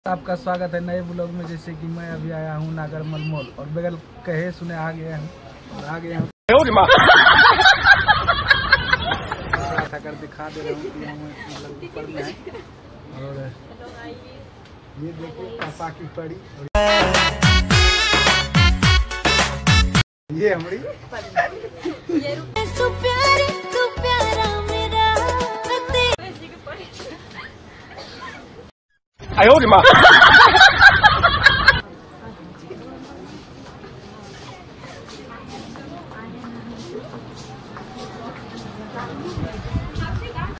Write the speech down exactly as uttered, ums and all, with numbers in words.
आपका स्वागत है नए ब्लॉग में। जैसे कि मैं अभी आया हूँ नागर मलमोल और बगल कहे सुने आ गए हैं और आ गए हैं थोड़ा सा कर दिखा दे रहा हूँ कि हम मतलब ऊपर में है। और ये देखिए पापा की पड़ी ये हमारी 哎呦我的妈！